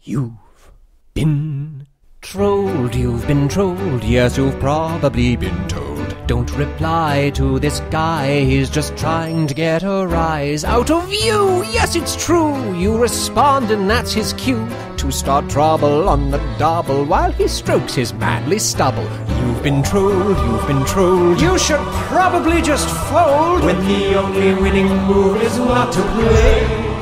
You've been trolled, you've been trolled, yes, you've probably been told. Don't reply to this guy, he's just trying to get a rise out of you. Yes, it's true, you respond and that's his cue to start trouble on the double while he strokes his manly stubble. You've been trolled, you've been trolled, you should probably just fold when the only winning move is not to play.